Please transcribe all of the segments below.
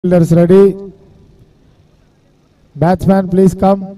Fielders ready. Batsman, please come.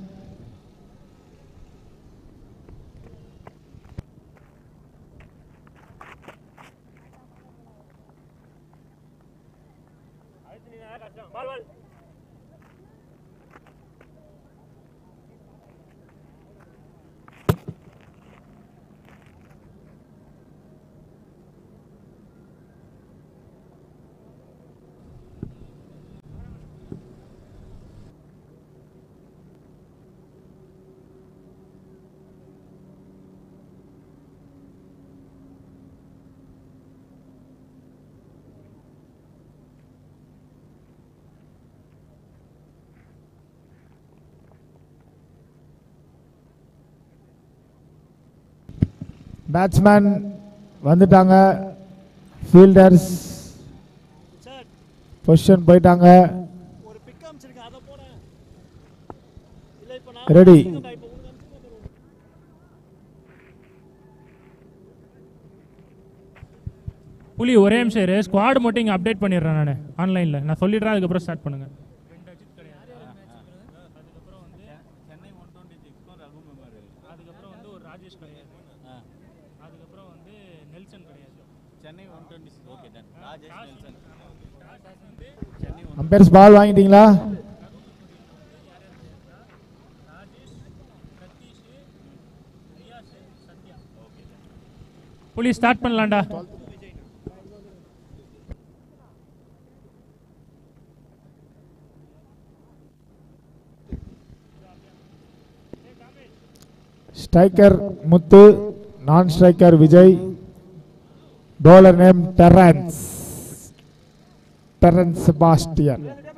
Batsman வந்துட்டாங்க. Fielders position போயிட்டாங்க. Ready. புலி ஒரே நிமிஷம் இரு, ஸ்குவாட் மட்டும் இங்கே அப்டேட் பண்ணிடுறேன் நான் ஆன்லைனில். நான் சொல்லிடுறேன், அதுக்கப்புறம் ஸ்டார்ட் பண்ணுங்க. அதுக்கப்புறம் வந்து ஒரு ராஜேஷ் கிடையாது, அதுக்கப்புறம் வந்து நெல்சன் கிடையாது. Chennai 126. Okay done. Rajesh Nelson. Umpires ball வாங்கிட்டீங்களா? புலி ஸ்டார்ட் பண்ணலாம்டா. Striker Muthu, non-striker Vijay, bowler name Terrence Sebastian.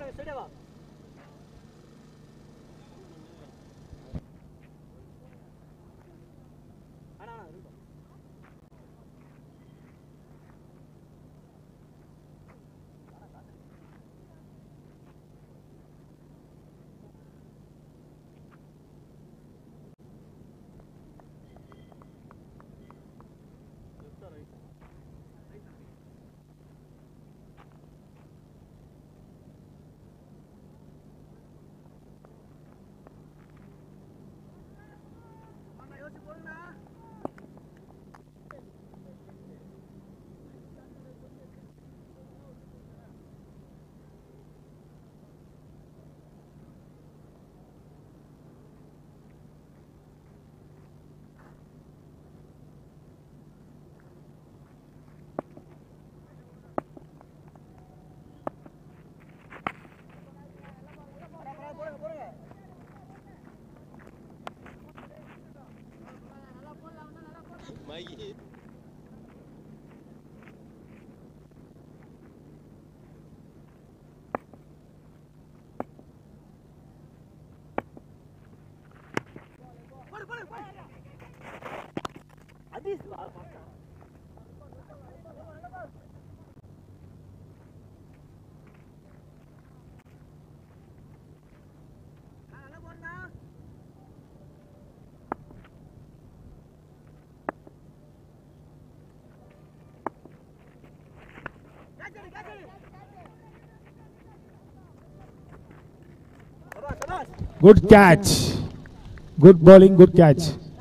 Good catch. Good bowling, good catch.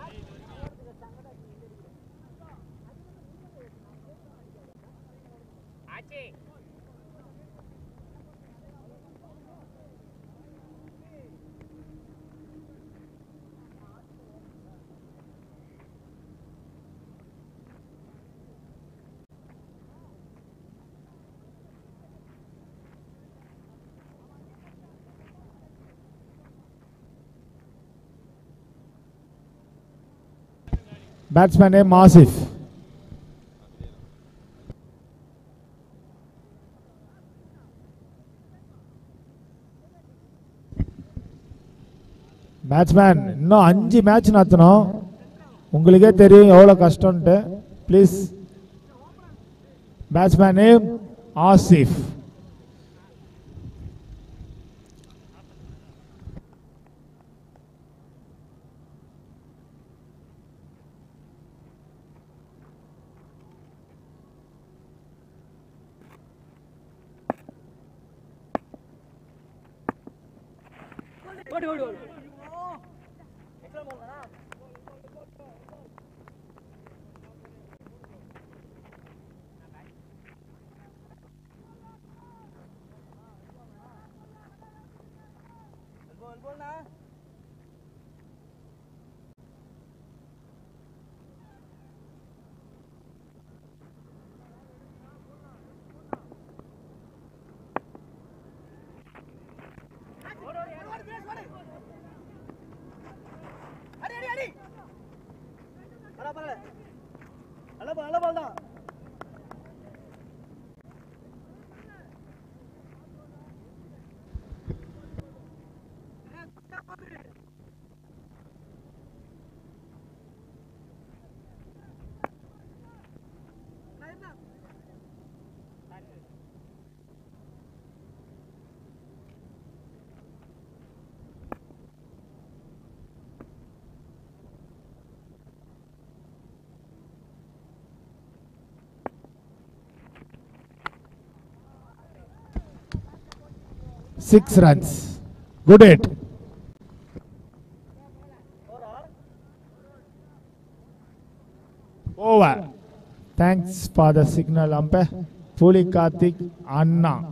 Batsman name Asif. Batsman இன்னும் 5 மேட்ச் நடத்தணும். உங்களுக்கே தெரியும் எவ்வளவு கஷ்டம்னு. Please. Batsman name Asif. 6 runs. Good hit. Over. Thanks for the signal, umpire. Puli Karthik Anna.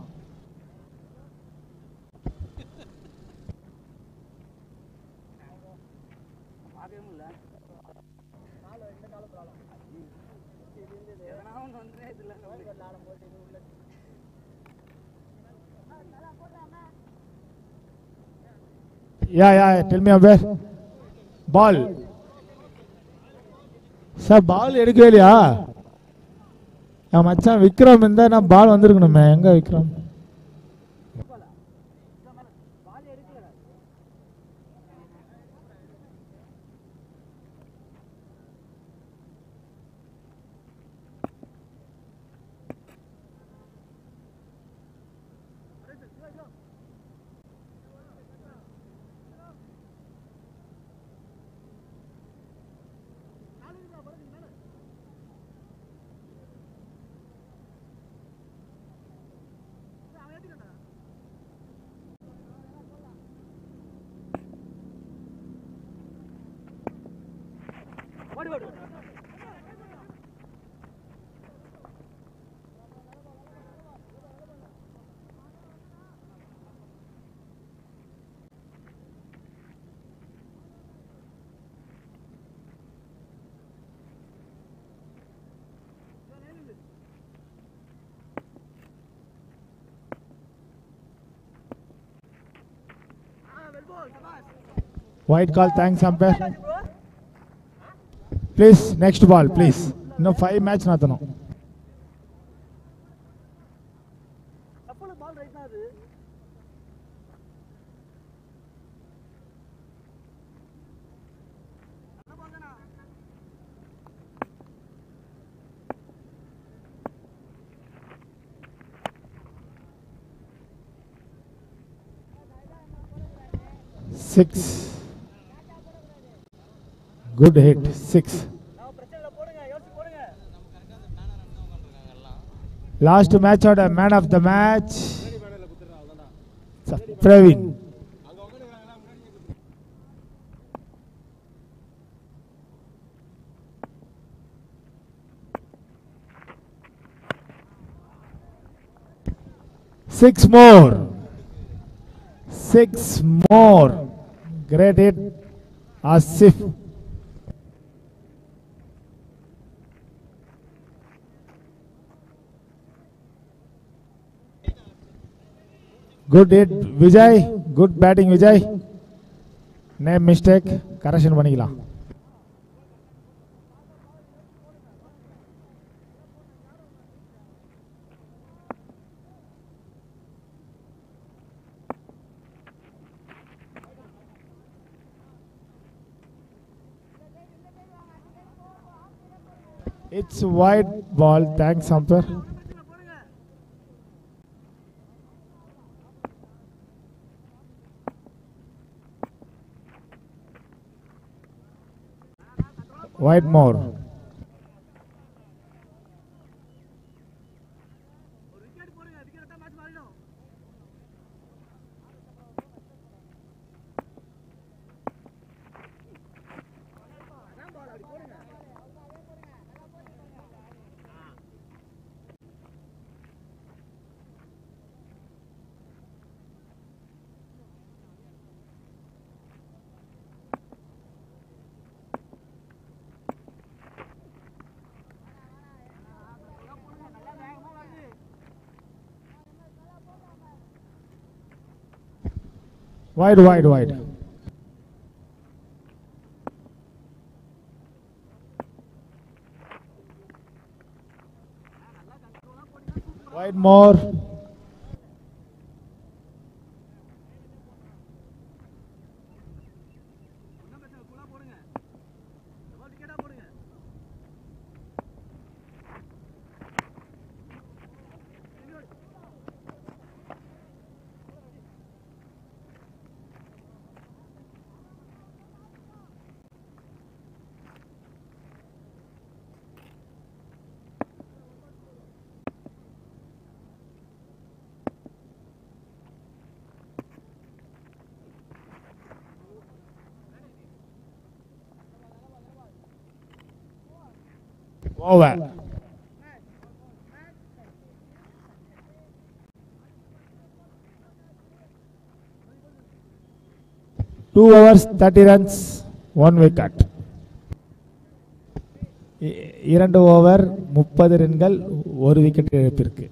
Yeah, tell me umpire. Ball. Sir ball எடுக்கவே இல்லையா? மச்சான் விக்ரம் இருந்தா நான் பால் வந்திருக்கணுமே. எங்க Vikram? White call, thanks umpire. Please, next ball, please. No 5 match natano. Six. Good hit. 6. Last match order, man of the match. Praveen. Six more. Great hit. Asif. Good hit, Vijay. Good batting, Vijay. Name mistake. Correction பண்ணிக்கலாம். It's wide ball. Thanks, umpire. Wide more. Wide, wide, wide. Wide more. Over. 2 overs 30 runs 1 wicket. 2 over 30 ரன்கள் 1 wicket இழப்பிற்கு.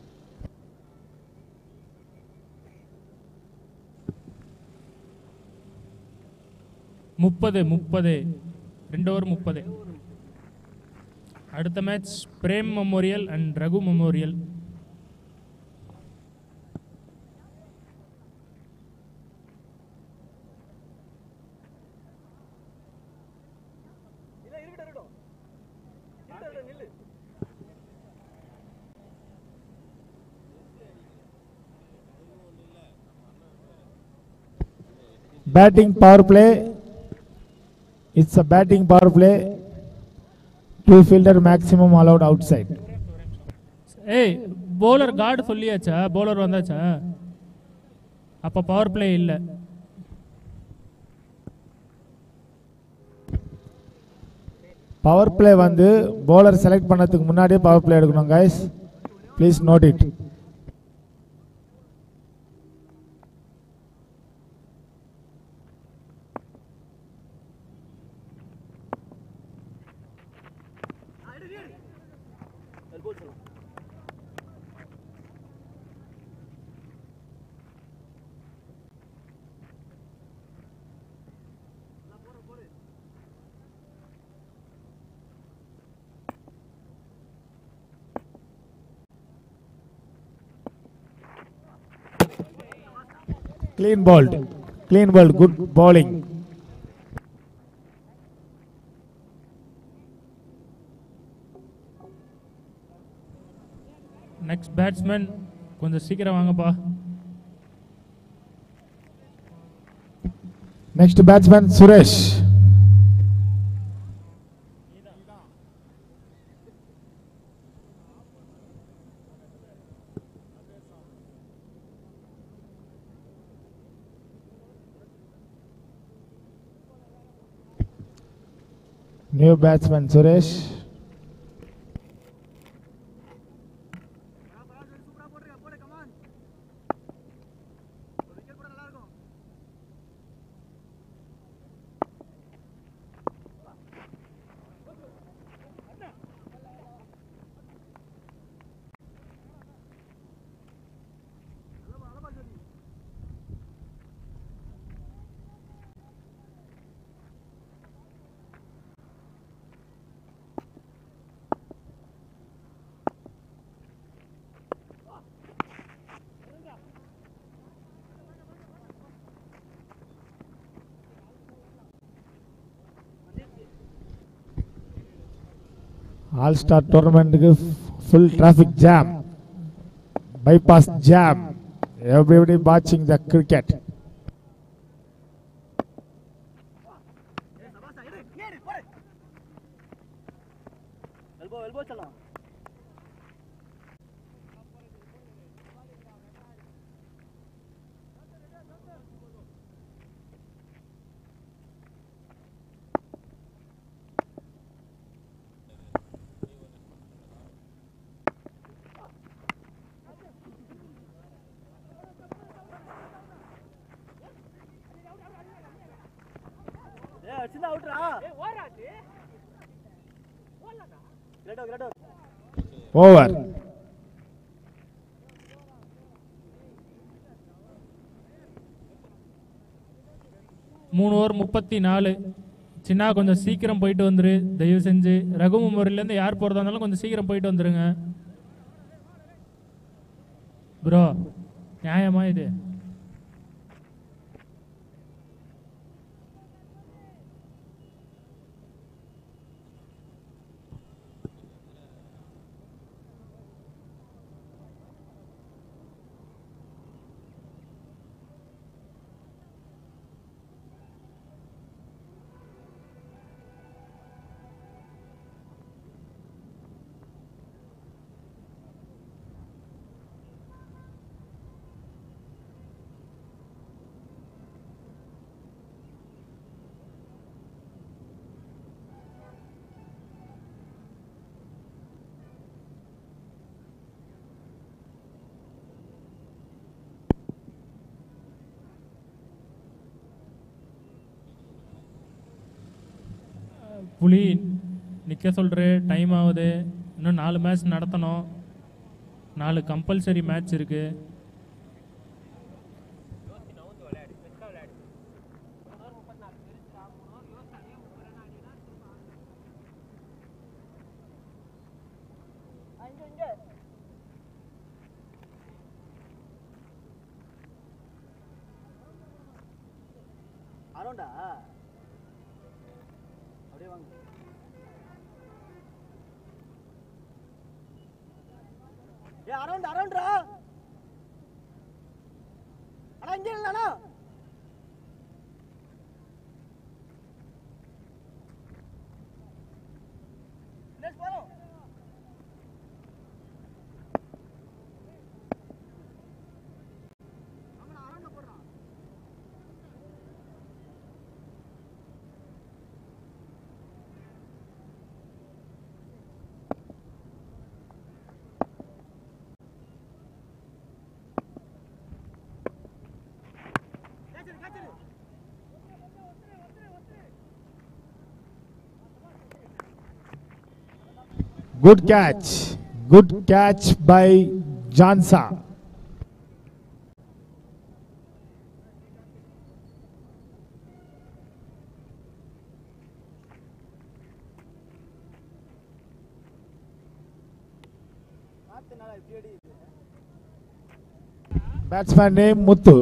முப்பது 2 over 30. அடுத்த match Prem memorial and Raghu memorial. Batting power play. It's a batting power play. 2 fielder maximum allowed outside. ஏய் bowler guard சொல்லியாச்சா? bowler வந்தாச்சா? அப்ப power play இல்ல. Power play வந்து bowler செலக்ட் பண்ணதுக்கு முன்னாடியே பவர் பிளே எடுக்கணும் guys. Please note it. Clean bowled, good bowling. Next batsman கொஞ்சம் சீக்கிரம் வாங்கப்பா. Next batsman Suresh. New batsman Suresh. All-Star tournament full traffic jam, bypass jam, everybody watching the cricket. Over. 3 over 34. சின்ன கொஞ்சம் சீக்கிரம் போயிட்டு வந்துரு தயவு செஞ்சு. ரகு மெமோரியல்லேருந்து யார் போகிறதா இருந்தாலும் கொஞ்சம் சீக்கிரம் போயிட்டு வந்துருங்க ப்ரோ. நியாயமா இது? புலி நிற்க சொல்கிற டைம் ஆகுது. இன்னும் 4 மேட்ச் நடத்தணும். 4 கம்பல்சரி மேட்ச் இருக்குது. அரௌண்ட் ரா. அட இங்க இல்லனா. Let's follow. அவன அரௌண்ட் போடுறான். Good catch. Good catch by Jansa. Batsman name Muthu.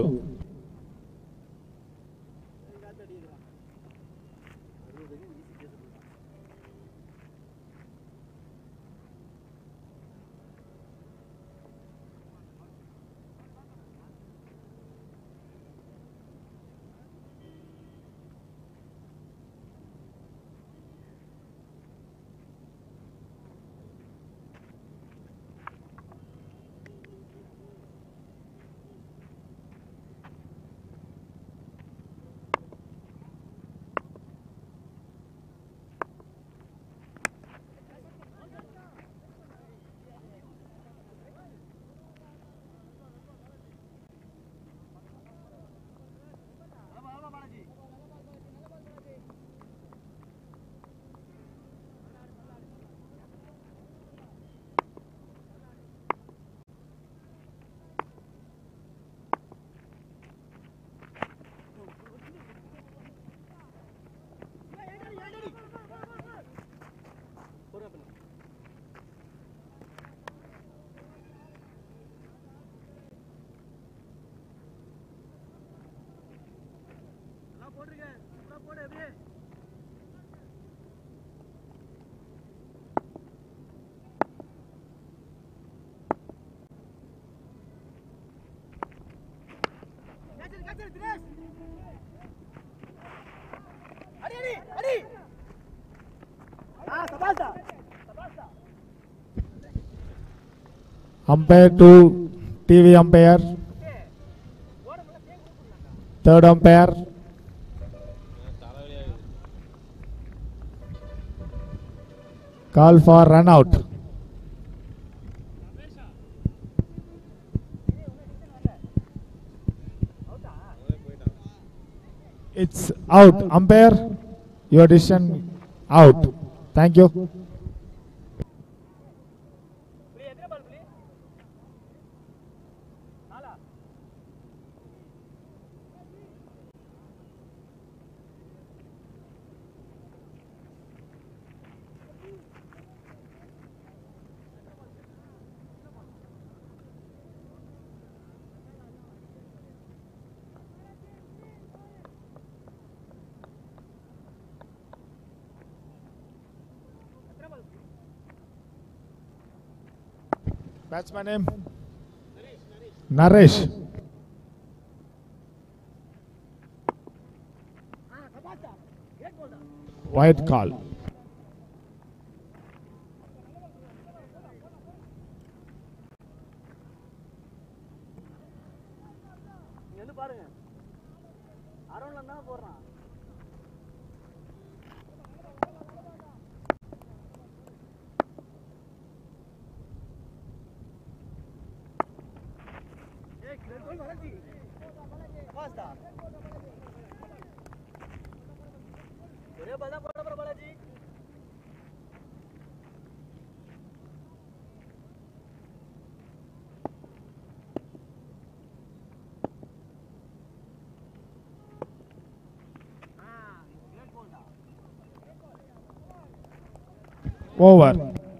Umpire to TV umpire. Third umpire. Call for run out. It's out. Umpire, your decision out. Thank you. Batsman name? Naresh. White call. என்ன பாருங்க அரௌண்ட்ல தான் போறான் ஏய் கோல் வரஞ்சி பாஸ்டா ஒரே பால் தான் போட போற Balaji Over.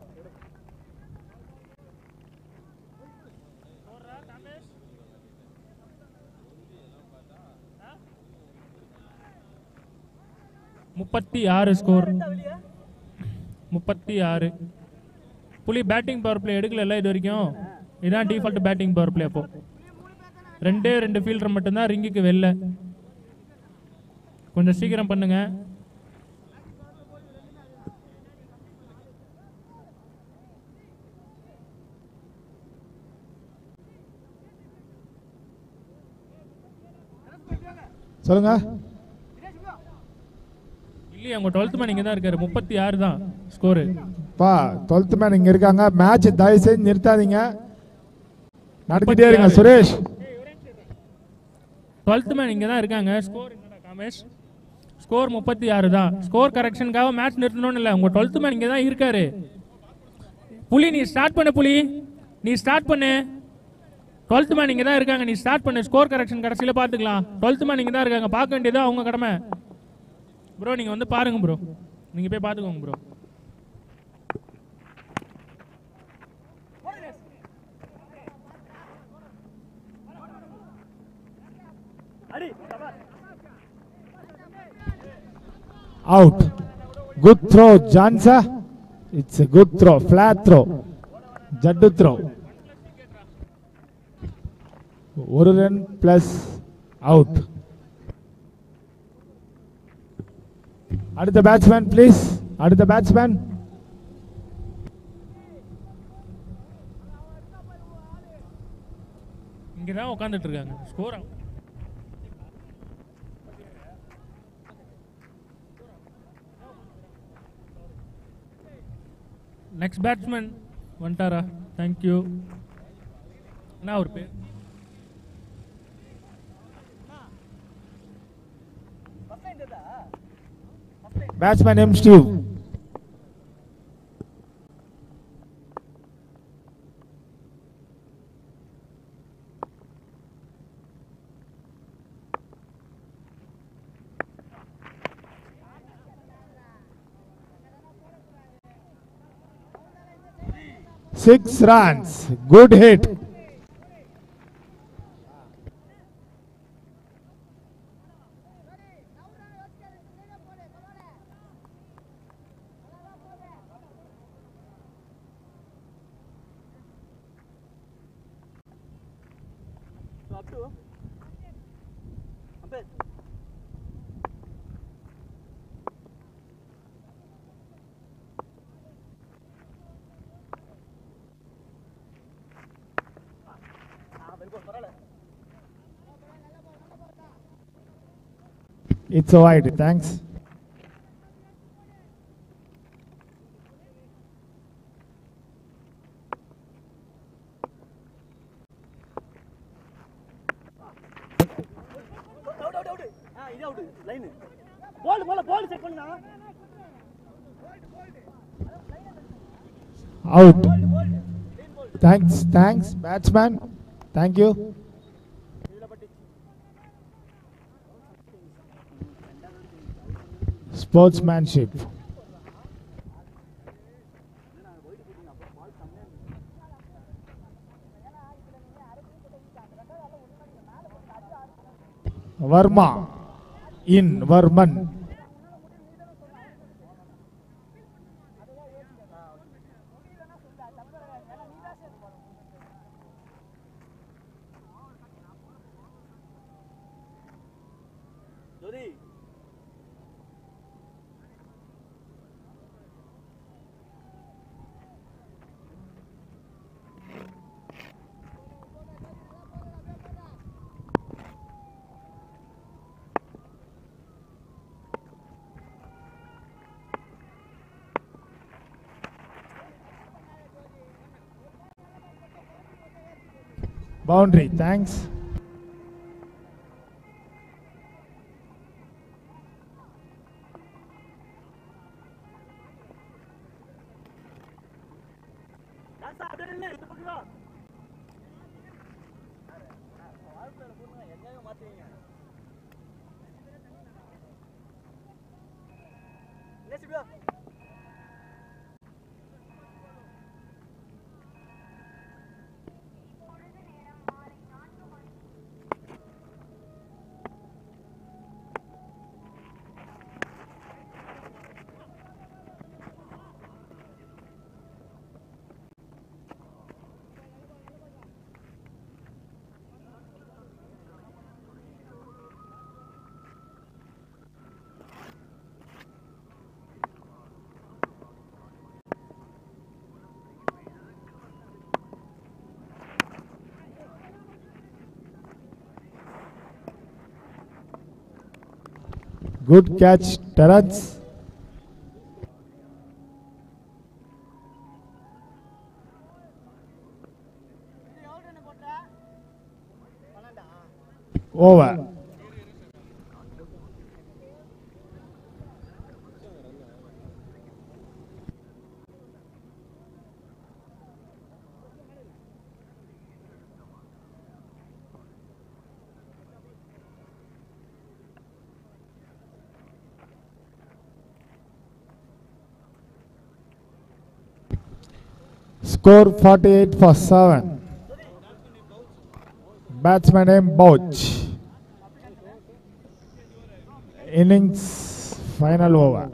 முப்பத்தி ஆறு ஸ்கோர் 36. புலி பேட்டிங் பவர் பிளே எடுக்கல இது வரைக்கும். இதான் டிஃபால்ட் பேட்டிங் பவர் பிளே. அப்போ 2 ஃபீல்டர் மட்டும்தான் ரிங்குக்கு வெளில. கொஞ்சம் சீக்கிரம் பண்ணுங்க. சொல்லுங்க. இல்லையா உங்க 12th மேன் இங்க தான் இருக்காரு. 36 தான் ஸ்கோர். பா 12th மேன் இங்க இருக்காங்க. மேட்ச் தயவு செஞ்சு நிறுத்தாதீங்க, நடத்திட்டே இருங்க. சுரேஷ் 12th மேன் இங்க தான் இருக்காங்க. ஸ்கோர் என்னடா காமேஷ்? ஸ்கோர் 36 தான். ஸ்கோர் கரெக்ஷனுக்காக மேட்ச் நிறுத்தணும்னு இல்லை. உங்க 12th மேன் இங்க தான் இருக்காரு. புலி நீ ஸ்டார்ட் பண்ணு. புலி நீ ஸ்டார்ட் பண்ணு. 12th மேன் இங்க தான் இருக்காங்க. நீ ஸ்டார்ட் பண்ணு. ஸ்கோர் கரெக்ஷன் கடைசியில பாத்துக்கலாம். 12th மேன் இங்க தான் இருக்காங்க. பார்க்க வேண்டியது அவங்க கடமை. ப்ரோ நீங்க வந்து பாருங்க ப்ரோ. நீங்க போய் பாத்துக்கோங்க bro. Out. Good throw, Jansa. It's a good throw. Flat throw. Jaddu throw. 1 run plus out. அடுத்த பேட்ஸ்மேன் ப்ளீஸ். அடுத்த பேட்ஸ்மேன். இங்க தான் உட்கார்ந்துட்டு இருக்காங்க. ஸ்கோர் நெக்ஸ்ட் பேட்ஸ்மேன் வந்துட்டாரா? தேங்க்யூ. என்ன ஒரு பேர்? Batsman name Steve. Six runs. Good hit. up to umpire. It's a wide. Thanks. Out. Thanks, batsman. Thank you. Sportsmanship. Verma. In Verman. 3. Boundary, thanks. That's not good enough. Look at let's go. Good catch, Terence. Over. Score 48-7. Batsman name Bouch. Innings final over.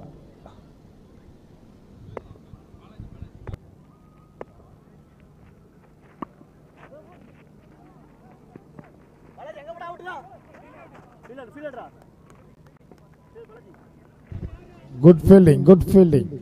Good fielding, good fielding.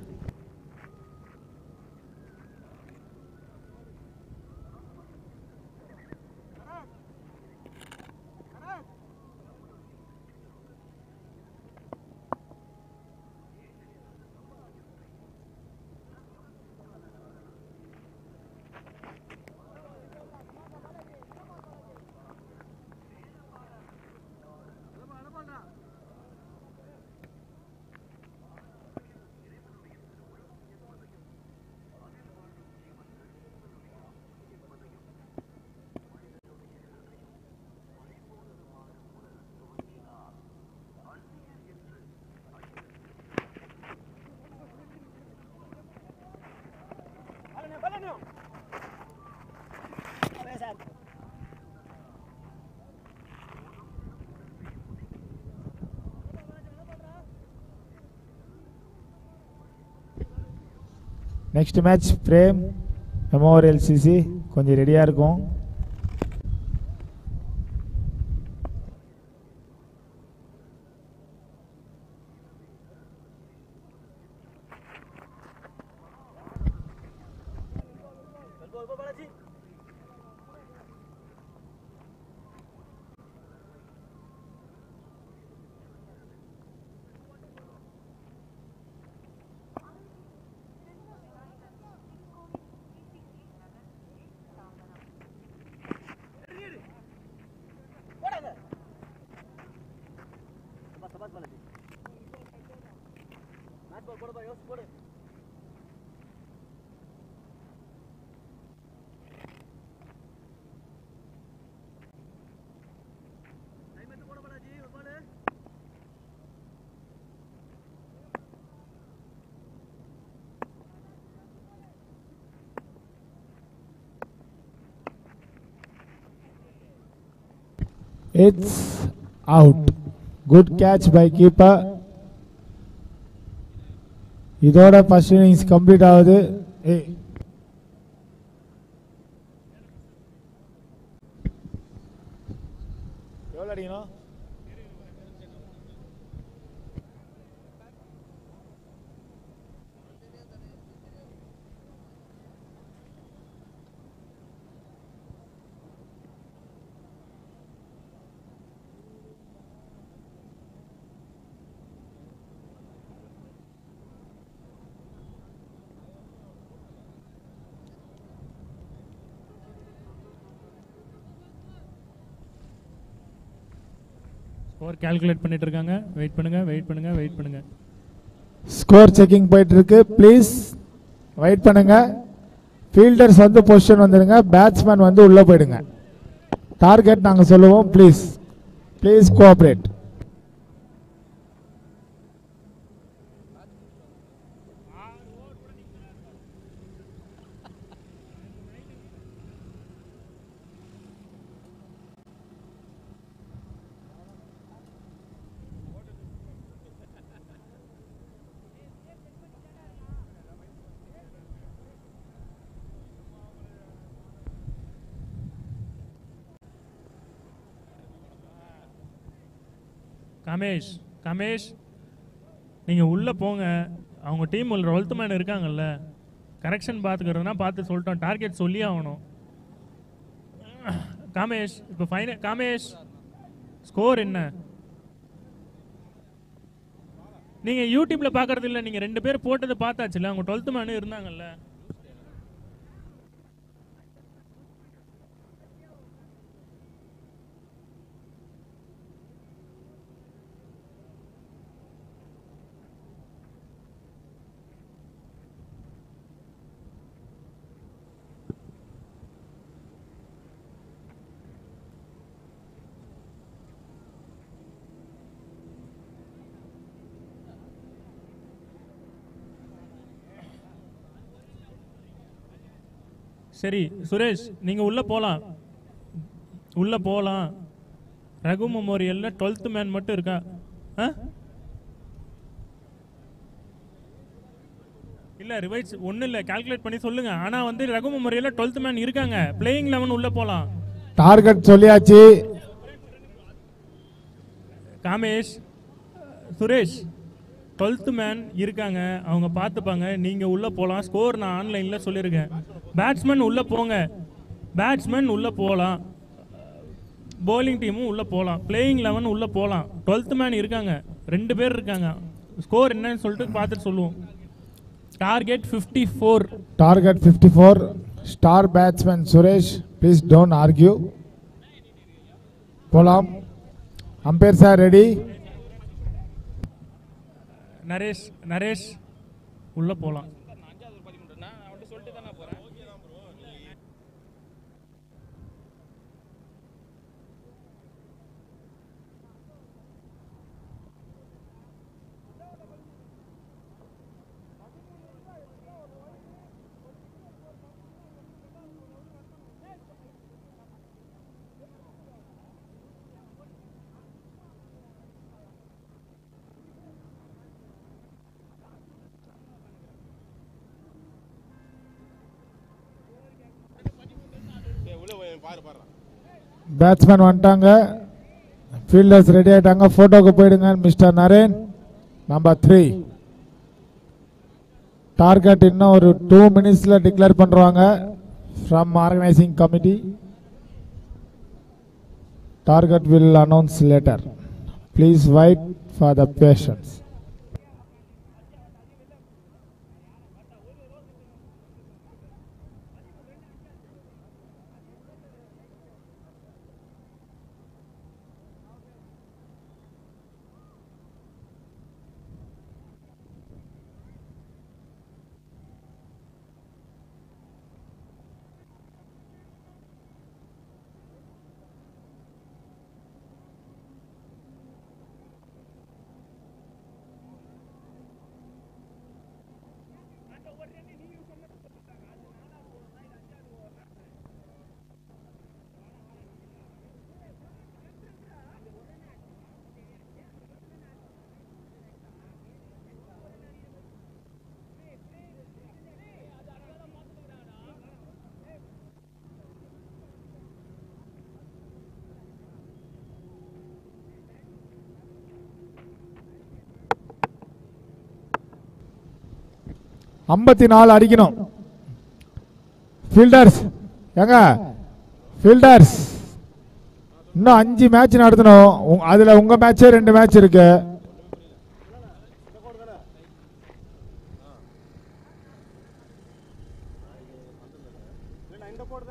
Next match frame Memorial CC கொஞ்சம் ரெடியா இருக்கும். It's out. Good catch by keeper. இதோட first innings complete ஆகுது. எவ்வளோ அடிக்கணும்? Score calculate பண்ணிட்டு இருக்காங்க. Wait பண்ணுங்க. ஸ்கோர் செக்கிங் போயிட்டு இருக்கு. ப்ளீஸ் வெயிட் பண்ணுங்க. ஃபீல்டர்ஸ் வந்து பொசிஷன் வந்துடுங்க. பேட்ஸ்மேன் வந்து உள்ள போயிடுங்க. டார்கெட் நாங்கள் சொல்லுவோம். Please cooperate. கமேஷ் நீங்கள் உள்ளே போங்க. அவங்க டீம் உள்ள 12th மேன் இருக்காங்கல்ல, கரெக்ஷன் பார்த்துக்கிறதுனா பார்த்து சொல்லிட்டோம். டார்கெட் சொல்லி ஆகணும். காமேஷ் இப்போ காமேஷ் ஸ்கோர் என்ன? நீங்கள் யூடியூப்பில் பார்க்கறது இல்லை, நீங்கள் 2 பேர் போட்டது பார்த்தாச்சுல்ல. அவங்க 12th மேன் இருந்தாங்கல்ல. சரி சுரேஷ், நீங்கள் உள்ளே போகலாம். ரகு மெமோரியலில் 12th மேன் மட்டும் இருக்கா? இல்லை ரிவைஸ் ஒன்றும் இல்லை, கால்குலேட் பண்ணி சொல்லுங்கள். ஆனால் வந்து ரகு மெமோரியலில் 12th மேன் இருக்காங்க. பிளேயிங் 11 உள்ளே போகலாம். டார்கெட் சொல்லியாச்சு. காமேஷ், சுரேஷ் 12th மேன் இருக்காங்க, அவங்க பார்த்துப்பாங்க. நீங்கள் உள்ளே போகலாம். ஸ்கோர் நான் ஆன்லைனில் சொல்லியிருக்கேன். பேட்ஸ்மேன் உள்ளே போங்க. பேட்ஸ்மேன் உள்ளே போகலாம். bowling டீமும் உள்ளே போகலாம். பிளேயிங் 11 உள்ளே போகலாம். 12th மேன் இருக்காங்க, 2 பேர் இருக்காங்க. ஸ்கோர் என்னன்னு சொல்லிட்டு பார்த்துட்டு சொல்லுவோம். Target 54. Target 54. Star batsman Suresh, please don't argue. போலாம். Umpire sir ready. நரேஷ் உள்ளே போகலாம். பேட்ஸ்மேன் வந்துட்டாங்க. ஃபீல்டர்ஸ் ரெடி ஆயிட்டாங்க. போட்டோக்கு போயிடுங்க. Mister Naren number 3. டார்கெட் இன்னும் ஒரு 2 minutesல டிக்ளேர் பண்றாங்க from organising committee. Target will announce later. Please wait for the patience. ஐம்பத்தி 4 அடிக்கணும். ஃபீல்டர்ஸ் எங்க ஃபீல்டர்ஸ் இன்னும் 5 மேட்ச் நடத்தணும். அதுல உங்க மேட்சே 2 மேட்ச் இருக்கு.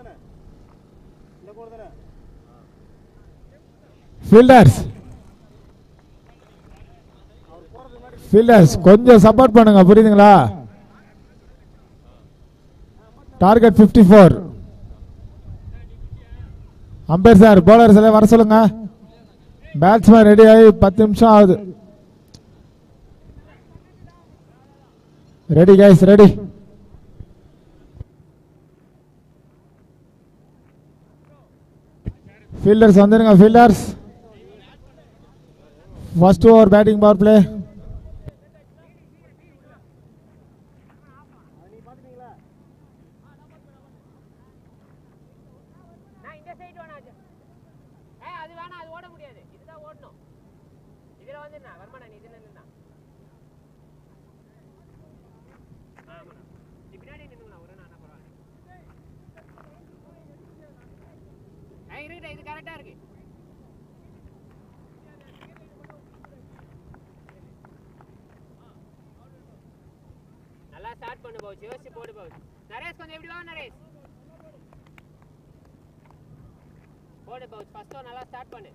ஃபீல்டர்ஸ் ஃபீல்டர்ஸ் கொஞ்சம் சப்போர்ட் பண்ணுங்க, புரியுதுங்களா? டார்கெட் 54. அம்பேர் சார் பவுலர்ஸ் எல்லாம் வர சொல்லுங்க. பேட்ஸ்மேன் ரெடி ஆகி 10 நிமிஷம் ஆகுது. Ready guys, ready. ஃபீல்டர்ஸ் வந்துருங்க. Fielders first over batting power play. இது கரெக்டா இருக்கு. நல்லா ஸ்டார்ட் பண்ணு பவுச், யோசிச்சு போடு பவுச். நரேஷ் கொஞ்சம் எப்படி வா நரேஷ், போடு பவுச். ஃபர்ஸ்ட் ஓவர் நல்லா ஸ்டார்ட் பண்ணு.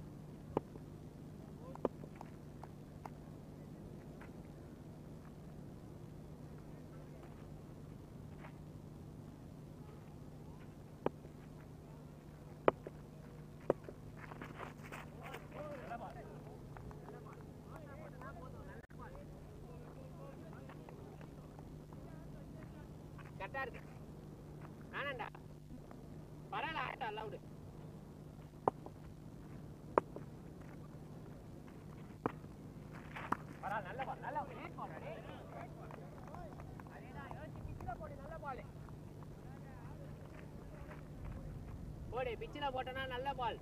கரெக்டா இருக்கு. நானண்டா பரவாயில்ல, ஆட்டா அலவுடு. பரவாயில்ல, நல்ல பால், நல்ல லேட் பால். அதேதான் யோசிச்சு பிச்சில போடு, நல்ல பால் போடு. பிச்சில போட்டனா நல்ல பால்.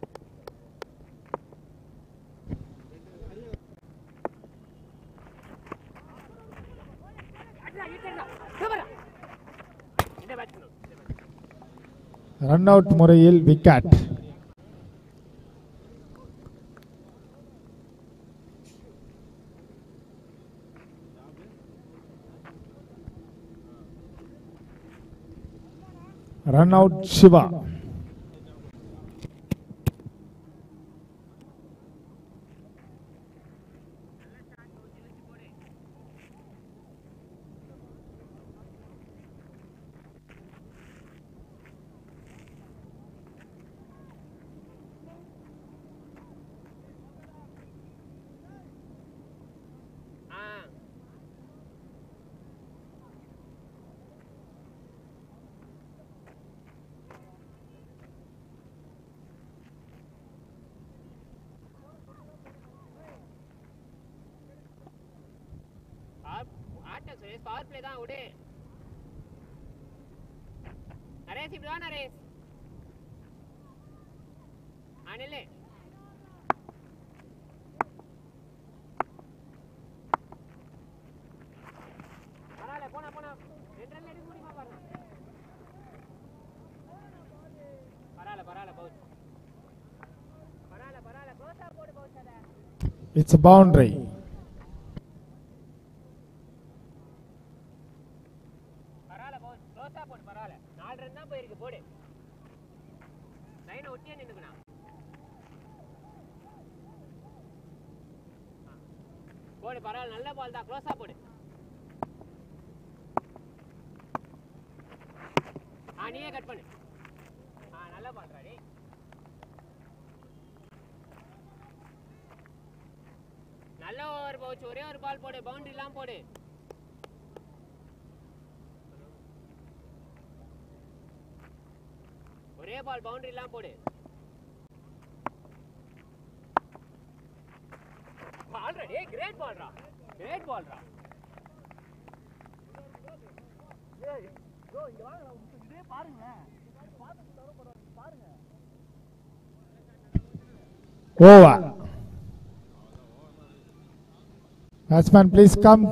ரன் அவுட் முறையில் wicket. Run out Siva. Power play தான் விடு. நரேஷ் இப்படி வா நரேஷ். அனிலே பரவாயில்ல, போனா போனா 2 ரன் எடுக்க முடியுமா பாருங்க. பரவாயில்ல பரவாயில்ல பவுச், பரவாயில்ல பரவாயில்ல க்ளோஸா போடு பவுச். அத இட்ஸ் a boundary. போடு பரவாயில்ல. 4 ரன் தான் போயிருக்கு, போடு. லைனை ஒட்டியே நின்னுக்கணும். போடு பரவாயில்ல, நல்ல பால் தான். க்ளோஸா போடு. நீயே கட் பண்ணு. நல்ல பால் ராடி. நல்ல ஓவர் பவுச். ஒரே ஒரு பால் போடு, பவுண்டரி எல்லாம் போடு. ஒரே பால் பவுண்டரி எல்லாம் போடு. ஆல்ரெடி கிரேட் பால்ரா, கிரேட் பால்ரா. ஏய் ப்ரோ இங்க வாங்க, இதே பாருங்க. பாத்துட்டு தர போறோம் பாருங்க. Over. Batsman please come.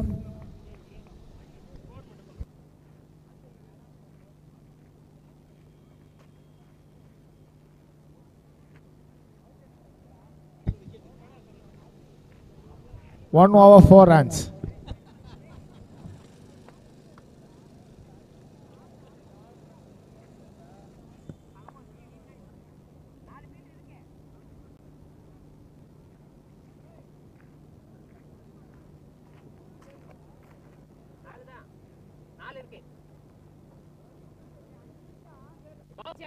One over 4 runs.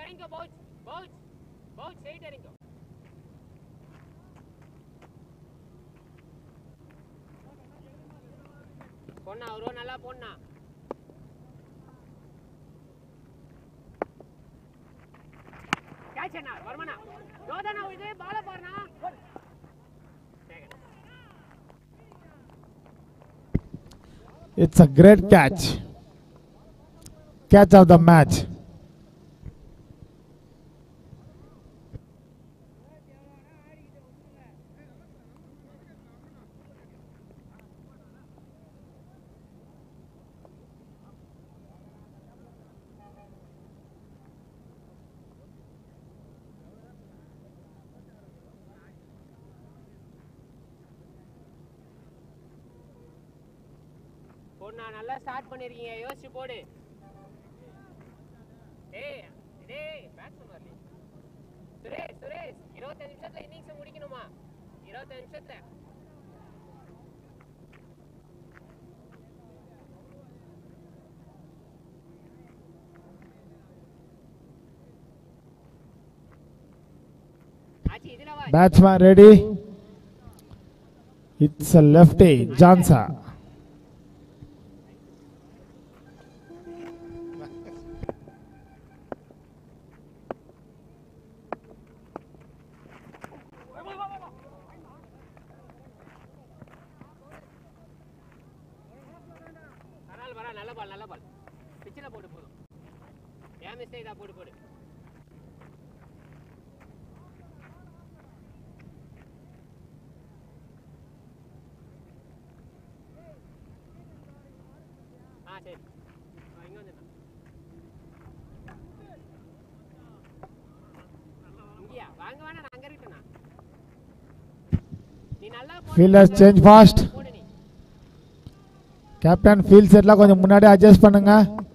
இறங்கிக்கோ பவுச் பவுச் பவுச் ஸ்ட்ரைட் இறங்கிக்கோ. பொண்ணா ஒரு நல்லா பொண்ணா. கேட்ச் என்ன வர்மனா ஜோதனா இது பால பாருனா. It's a great catch. Catch of the match. பொண்ணா நல்லா ஸ்டார்ட் பண்ணிருக்கீங்க, யோசிச்சு போடு. ஏய் டேய் பேட்ஸ்மேன் வரல. சுரேஷ் சுரேஷ் 25 நிமிஷத்துல இன்னிங்ஸ் முடிக்கணுமா? 25 நிமிஷத்துல. ஆச்சி இதுல வா. Batsman ready. It's a lefty, Jansa. நல்ல பால் நல்ல பால். பிச்சில போடு போதும். ஏன் மிஸ்டேக் தான் போடு போடு. சரி இங்க வந்து இங்கயா வாங்க வேணா நான் அங்க இருக்கேனா. நீ நல்லா Fielders change fast. Captain field செட்லாம் கொஞ்சம் முன்னாடி அட்ஜஸ்ட் பண்ணுங்க.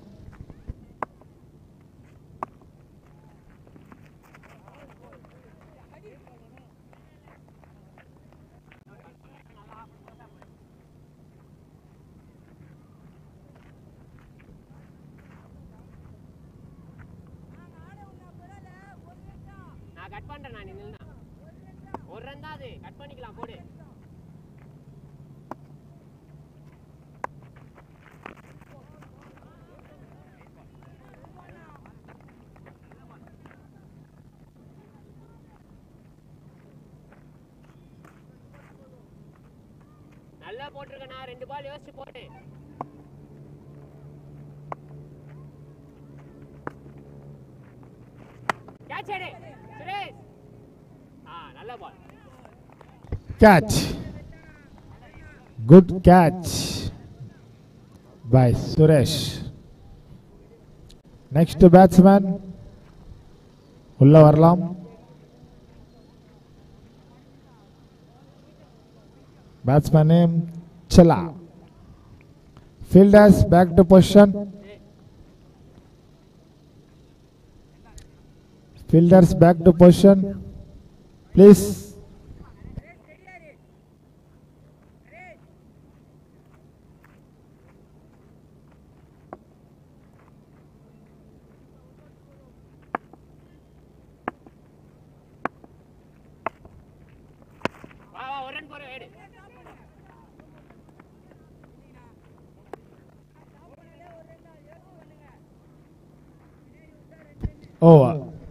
நான் கட் பண்றேன். நான் நின்னா ஒரு ரன் தான் அது, கட் பண்ணிக்கலாம் போடு. நல்லா போட்டுருக்கேண்ணா, 2 பால் யோசிச்சு போட்டு. கேட்ச் எடு சுரேஷ். நல்ல பால். Catch. Good catch by Suresh. Next batsman உள்ள வரலாம். Batsman name Chala. Fielders back to position. Fielders back to position. Please. வா வா ஒரு ரன் போற ஏடு. Over.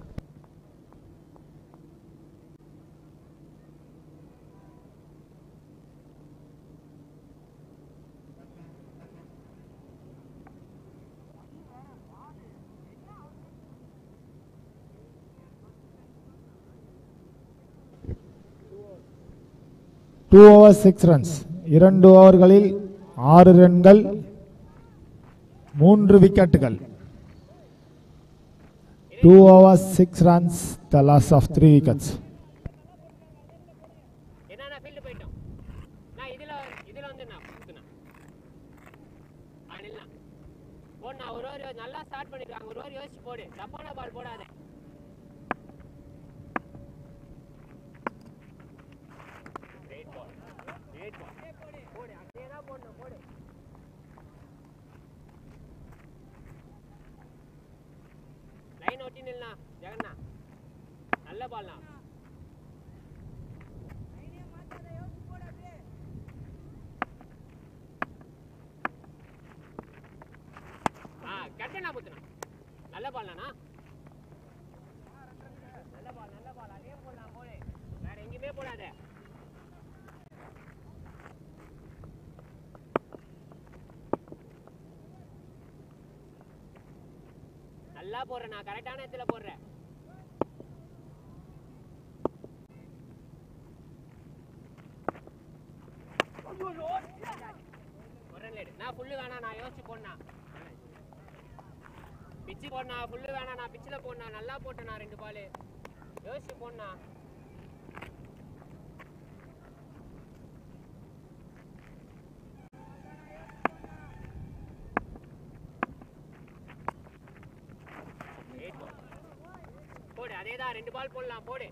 Two overs 6 runs. 2 ஓவர்களில் 6 ரன்கள் 3 விக்கெட்டுகள். 2 overs 6 runs, the loss of 3 wickets. என்னன்னா ஃபீல்ட் போய்ட்டோம். நான் இதுல வந்து நான் புத்துனா. இல்ல. போனா ஒரு ஓவர் நல்லா ஸ்டார்ட் பண்ணிருக்காங்க. ஒரு ஓவர் யோசிச்சு போடு. தப்பான பால் போடாத. Great ball. Great ball. போடு. அப்படியே தான் போடணும். போடு. லைன் ஒட்டி நில்லா. ஜெகண்ணா நல்ல பால்ண்ணா கட்டணா முத்துனா நல்ல பால்ண்ணா நல்ல பால் அதே போடலாம் போடு வேற எங்கேயுமே போடாத நல்லா போடுறேன் நான் கரெக்டான இடத்துல போடுறேன் நான் புல்லு வேணாம் நான் யோசிச்சு போடனா பிச்சு போடனா புல்லு வேணாம் நான் பிச்சில் போடனா நல்லா போட்டேன் நான் 2 பால் யோசிச்சு போடனா போடு அதேதான் 2 பால் போடலாம் போடு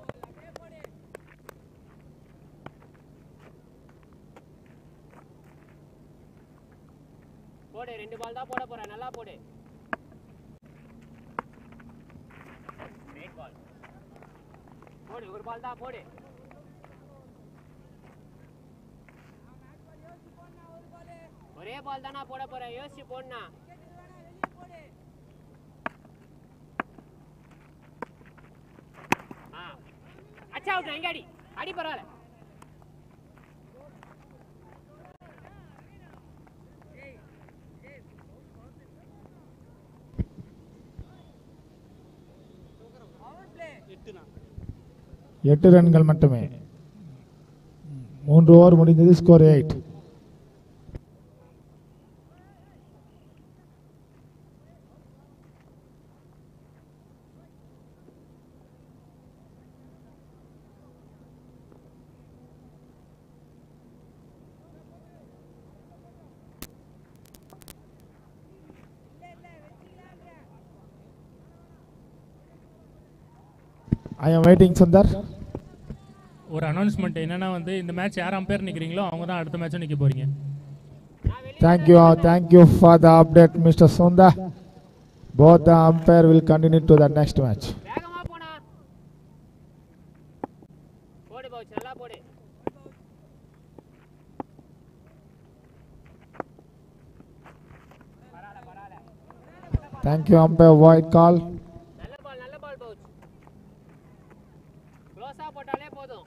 போடு 2 பால் தான் போட போறேன் நல்லா போடு பால் போடு 1 பால் தான் போடு ஒரே பால் தானா போட போறேன் யோசிச்சு போடனா அச்சா அவுட் எங்க அடி பரவாயில்ல எட்டு ரன்கள் மட்டுமே 3 ஓவர் முடிந்தது score 8 I am waiting Sundar. ஒரு அனௌன்ஸ்மெண்ட் என்னன்னா வந்து இந்த மேட்ச் யார் அம்பையர் நிக்கிறீங்களோ அவங்க தான் அடுத்த மேட்சும் நிக்க போறீங்க. Thank you for the update Mr. Sundar. Both the umpire will continue to the next match. வேகமா போனா போடு பவுச் நல்லா போடு பரவாயில்ல Thank you umpire wide call. நல்ல பால் பவுச் க்ளோஸா போட்டாலே போதும்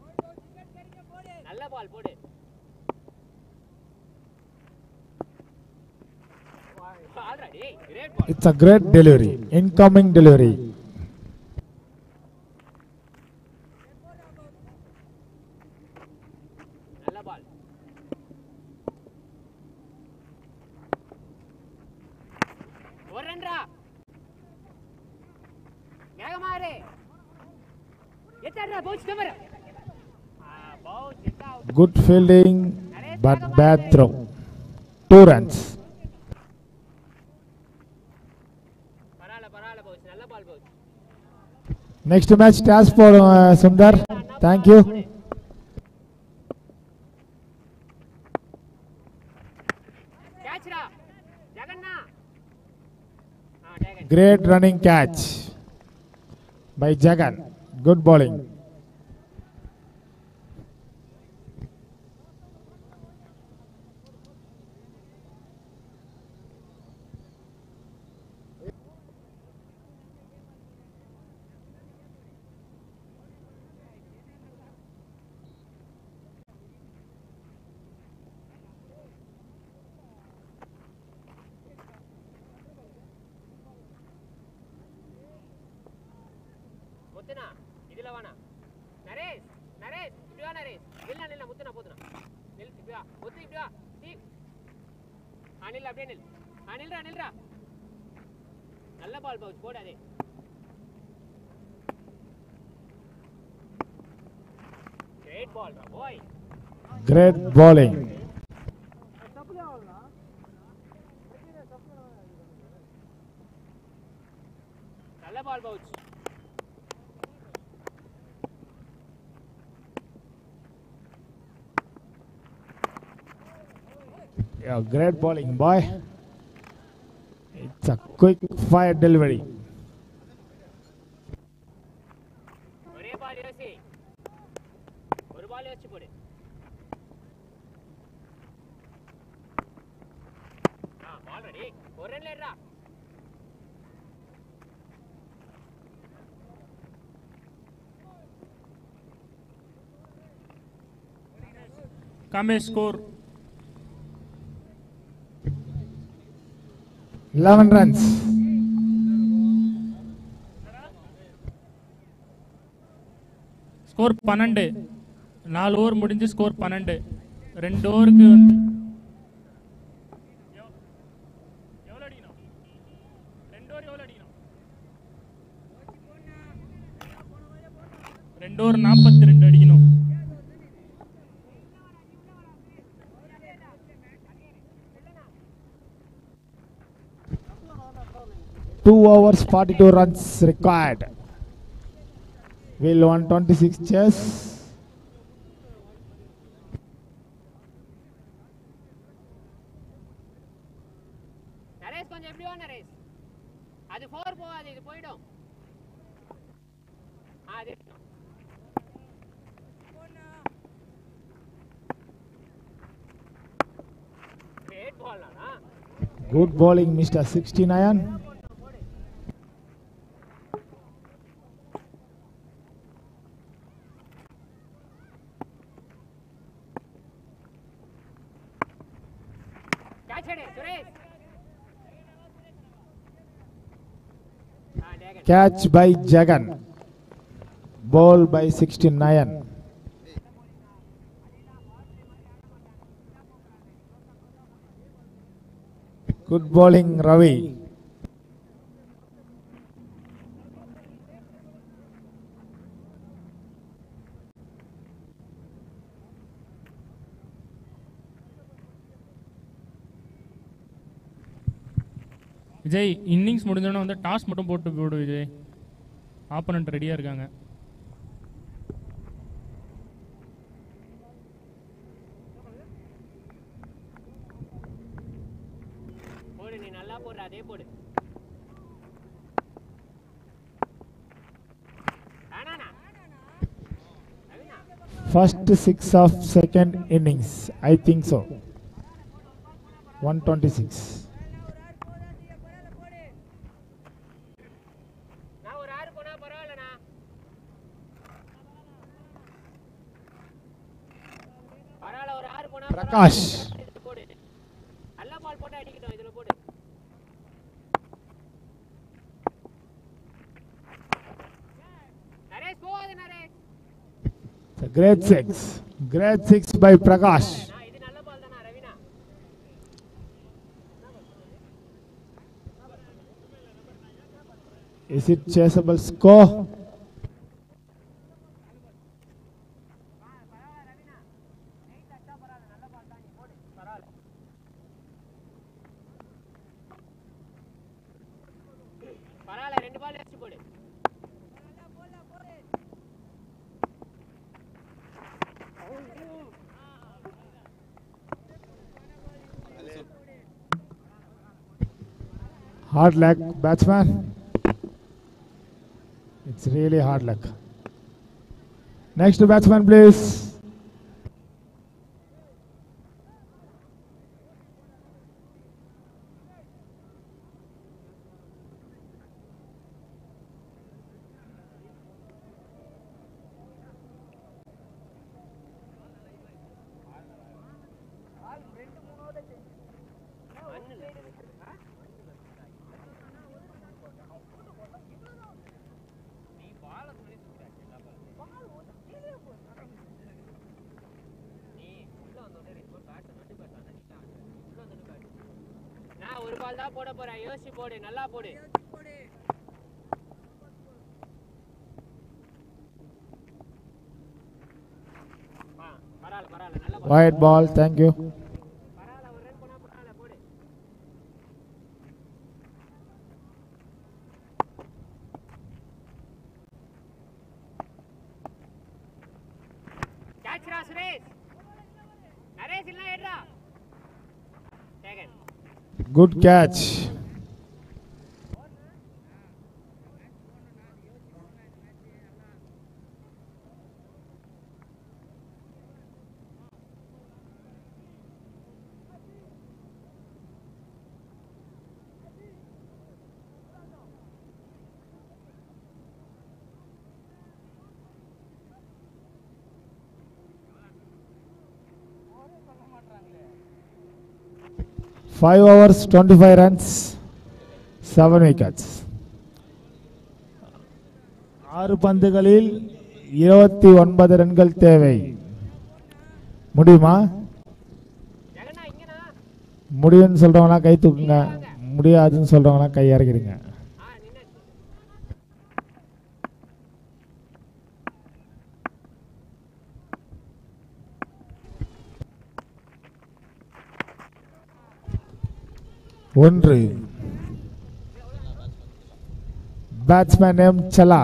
நல்ல பால் போடு already great ball It's a great delivery. Incoming delivery. நல்ல பால் ஒரு ரன்ரா மேகமாரே எத்தடா பவுச் கவர் பவுச் எட்டா Good fielding but bad throw. 2 runs. பரவாயில்ல பவுச் நல்ல பால் பவுச் Next match task for Sundar. Thank you. கேட்ச்ரா ஜெகண்ணா Jagan Great running catch by Jagan. Good bowling. முத்துனா இதுல வானா நரேஷ் இப்படி வா நரேஷ் நில்ல முத்துனா போதுனா நில் இப்படி வா முத்து இப்படி வா டீப் அனில் அப்படியே நில்றா நல்ல பால் பவுச் போடாதே கிரேட் பால் ரா பாய் Great bowling. நல்ல பால் பவுச் Yeah, great bowling, boy. It's a quick fire delivery. Ball யோசிச்சு போடு. Ball ready. ஒரு ரன்ல ஏறா. Kamesh score 11 runs. Score 12. 4 over முடிஞ்சு ஸ்கோர் 12. 2 ஓவருக்கு வந்து எவ்வளோ அடிக்கணும்? 2 ஓவர் எவ்வளோ அடிக்கணும்? 2 ஓவர் 42 அடிக்கணும். Two overs, 42 runs required. Will 126 chase. Naresh கொஞ்சம் எப்படி வா நரேஷ். அது 4 போகாது, இது போய்டும். அது கிரேட் பால்னா. Good bowling, Mr. 69. Catch by Jagan. Ball by 69. Good bowling, Ravi. Vijay innings முடிஞ்சோடனே வந்து டாஸ் மட்டும் போட்டு போடு விஜய். ஆப்பனண்ட் ரெடியாக இருக்காங்க. போடு, நீ நல்லா போடுற, அதே போடு. First 6 of second innings. I think so. 126. Prakash. It's a great six. Great six by Prakash. Is it chaseable score? Hard luck, batsman. It's really hard luck. Next batsman, please. ஒரு பால் தான் போட போறேன், யோசி போடு, நல்லா போடு. Wide ball, thank you. Catch ra Suresh. Naresh illa edra. Taken. Good catch. 5 overs 25 runs 7 wickets. 6 பந்துகளில் 29 ரன்கள் தேவை. முடியுமா? ஜெகண்ணா இங்கண்ணா. முடியும்னு சொல்றவங்களாம் கை தூக்குங்க, முடியாதுன்னு சொல்றவங்களாம் கை இறக்கிடுங்க. நின்னாச்சு. ஒன்று பேட்ஸ்மேன் நேம் செல்லா.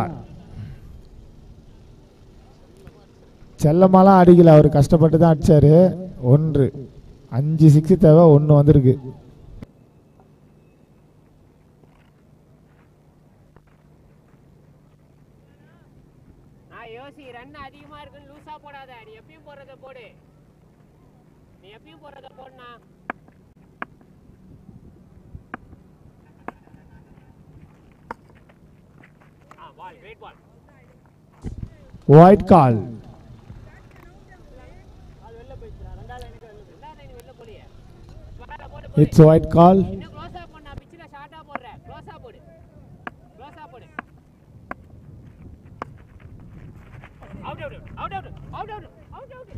செல்லமாலாம் அடிக்கல, அவர் கஷ்டப்பட்டு தான் அடிச்சாரு. 1 5 6 தேவை, 1 வந்திருக்கு. நான் யோசி ரன் அதிகமா இருக்குன்னு லூசா போடாத. நீ எப்பயும் போடுறத போடு. நீ எப்பயும் போடுறத போடுனா. Ball great ball. Wide call. It's wide call. இன்னும் க்ளோஸா பண்ணா பிச்சில ஷார்ட்டா போடுற. க்ளோஸா போடு. க்ளோஸா போடு. Out out out out out out out out.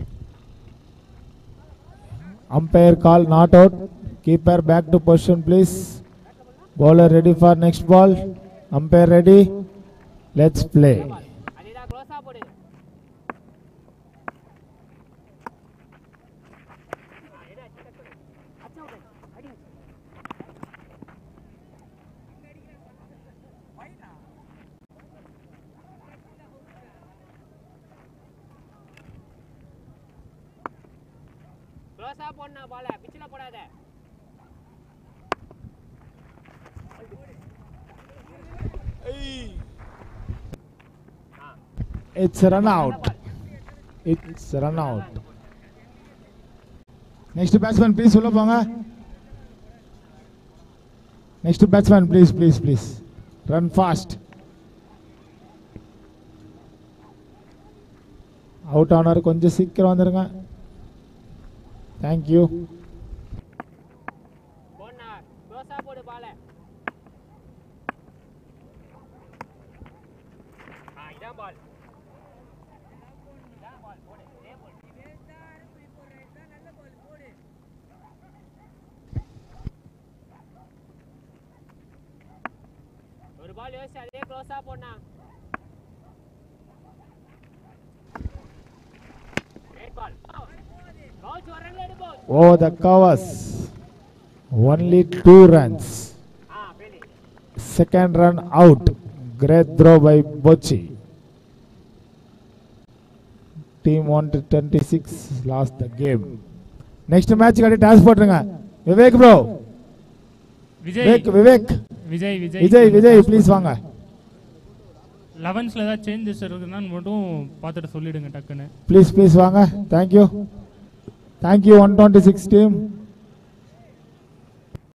Umpire call not out. Keeper back to position please. Bowler ready for next ball. Umpire ready. Let's play. அடிடா க்ளோஸா போடு. அடிடா சிக்கன். அச்சா அடி. க்ளோஸா போடுனா பால பிச்சில போடாத. It's run out. It's run out. Next batsman please உள்ள போங்க. Next batsman please. Run fast. Out ஆனார், கொஞ்சம் சீக்கிரம் வந்துருங்க. Thank you. போடுனா க்ளோஸா போடு பால. இதான் பால். ஒரு பால் யோசிச்சு அதே க்ளோஸா போடுனா. கிரேட் பால். கோச் ஒரு ரன்ல எடுப்போம். Oh, the covers. Only 2 runs. Failing. Second run out. Great throw by Bochi. Team 126 lost the game. Next match காடி டாஸ் போட்டுருங்க. விவேக் bro. விவேக். விஜய் ப்ளீஸ் வாங்க. 11ஸ்ல ஏதாவது சேஞ்சஸ் இருக்குதுன்னா மட்டும் பார்த்துட்டு சொல்லிடுங்க டக்குன்னு. ப்ளீஸ் வாங்க. Thank you 126 team.